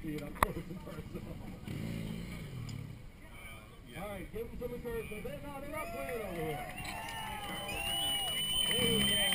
speed. I'm close to personal. All right, give him some encouragement. They're not playing over here. There you go.